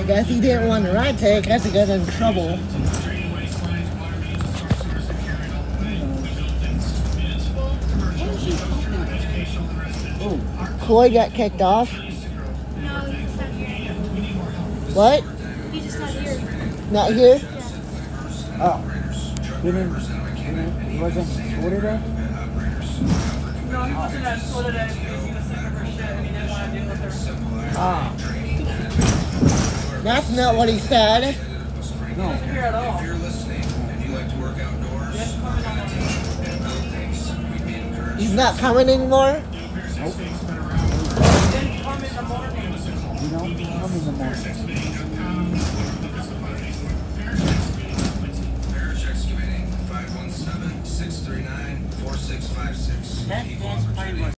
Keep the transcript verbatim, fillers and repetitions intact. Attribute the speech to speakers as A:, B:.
A: I guess he didn't want to ride today because he got in trouble. Oh, Chloe got kicked off.
B: No, he's not here.
A: What?
B: He's just not here.
A: Not here?
B: Yeah.
C: Oh. He didn't, he didn't, he wasn't in school today?
D: No, he wasn't at school today because he was sick of her shit and he didn't want to deal with her.
C: Ah.
A: That's not what he said.
D: He wasn't here at all.
E: If you're listening and you like to work outdoors,
D: Yes, coming on the
A: He's not coming anymore?
C: Nope.
D: Then come in the morning.
C: You don't come in the morning.
E: Parish Excavating, five one seven, six three nine, four six five six.
D: That dance party was